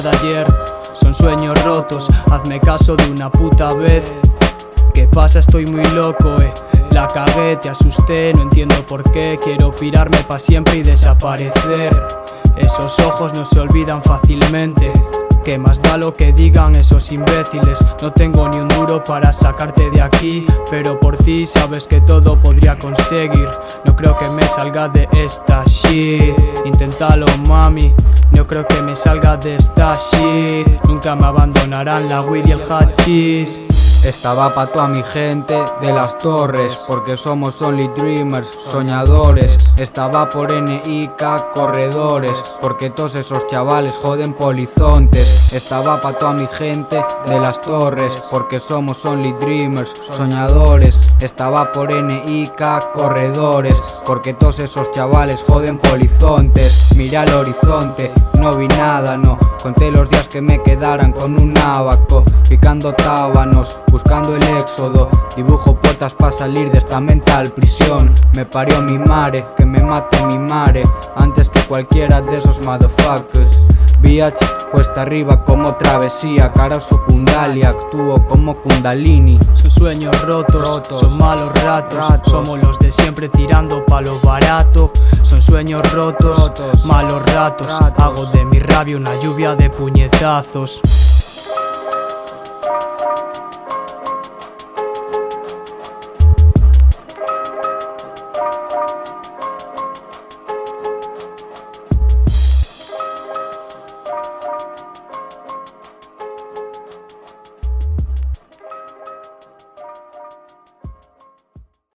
de ayer, son sueños rotos. Hazme caso de una puta vez. ¿Qué pasa? Estoy muy loco, la cagué, te asusté, no entiendo por qué. Quiero pirarme pa' siempre y desaparecer. Esos ojos no se olvidan fácilmente. ¿Qué más da lo que digan esos imbéciles? No tengo ni un duro para sacarte de aquí, pero por ti sabes que todo podría conseguir. No creo que me salga de esta shit. Inténtalo, mami, no creo que me salga de esta shit. Nunca me abandonarán la weed y el hachís. Esta va pa' toda mi gente de las torres, porque somos only dreamers, soñadores. Esta va por NIK corredores, porque todos esos chavales joden polizontes. Esta va pa' toda mi gente de las torres, porque somos only dreamers, soñadores. Esta va por NIK corredores, porque todos esos chavales joden polizontes. Mira al horizonte, no vi nada, no. Conté los días que me quedaran con un abaco, picando tábanos, buscando el éxodo. Dibujo puertas para salir de esta mental prisión. Me parió mi mare, que me mate mi mare, antes que cualquiera de esos motherfuckers. VH, cuesta arriba como travesía, cara su Kundali, actúo como Kundalini. Son sueños rotos, son malos ratos. Somos los de siempre tirando pa' lo barato. Son sueños rotos, malos ratos. Hago de mi rabia una lluvia de puñetazos.